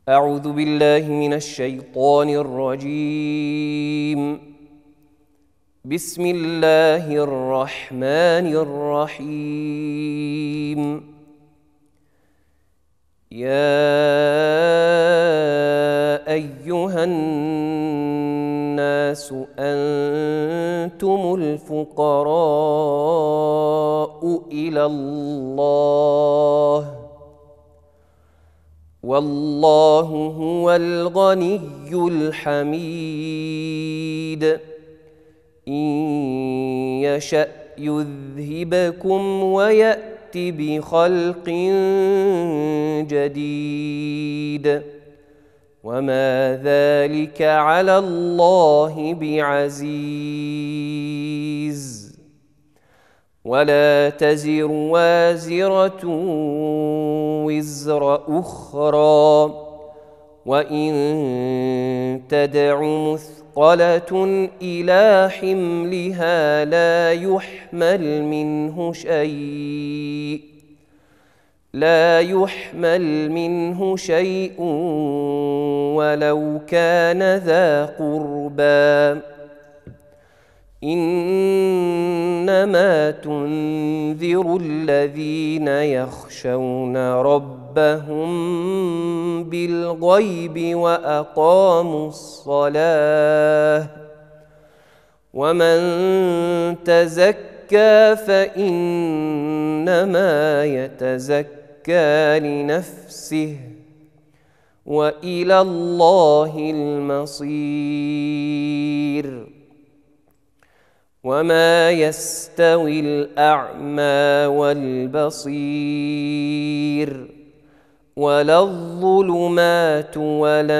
أعوذ بالله من الشيطان الرجيم. بسم الله الرحمن الرحيم. يا أيها الناس أنتم الفقراء إلى الله والله هو الغني الحميد. إن يشأ يذهبكم ويأت بخلق جديد وما ذلك على الله بعزيز. ولا تزر وازرة وزر أخرى وإن تدع مثقلة إلى حملها لا يحمل منه شيء ولو كان ذا قربى. إنما تنذر الذين يخشون ربهم بالغيب وأقاموا الصلاة. ومن تزكى فإنما يتزكى لنفسه وإلى الله المصير. وما يستوي الأعمى والبصير ولا الظلمات ولا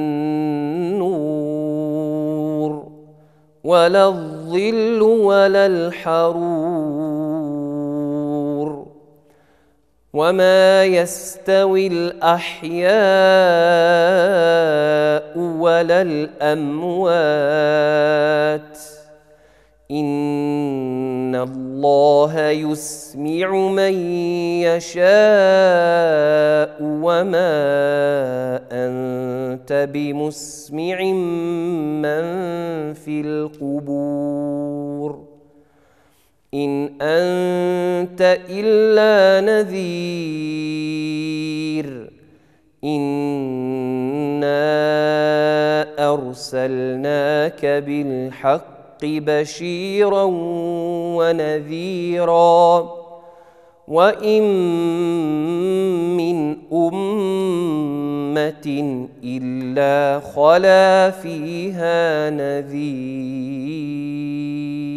النور ولا الظل ولا الحرور. وما يستوي الأحياء ولا الأموات. إن الله يسمع من يشاء وما أنت بمسمع من في القبور. إن أنت إلا نذير. إنا أرسلناك بالحق بشيرا ونذيرا وإن من أمة إلا خلا فيها نذير.